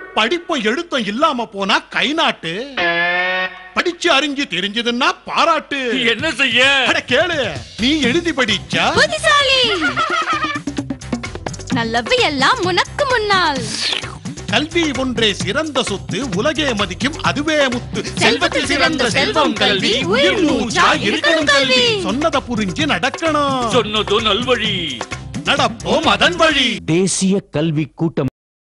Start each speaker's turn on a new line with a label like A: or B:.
A: படிப்பும் எழுத்தும் இல்லாம போனா கை நாட்டு, படிச்சு அறிஞ்சு தெரிஞ்சதுன்னா பாராட்டு.
B: என்ன செய்ய?
A: அட கேளு, நீ எழுதி படிச்சா
C: புத்திசாலி. நல்லவை எல்லாம் உனக்கு முன்னால்.
A: கல்வி ஒன்றே சிறந்த சொத்து, உலகே மதிக்கும் அதுவே முத்து.
C: செல்வத்தில் சிறந்த செல்வம் கல்வி, உயிர் மூச்சா இருக்கணும் கல்வி.
A: சொன்னதை புரிஞ்சு நடக்கணும்,
B: சொன்னதோ நல்வழி,
A: நடப்போம் அதன் வழி.
D: தேசிய கல்வி கூட்டம்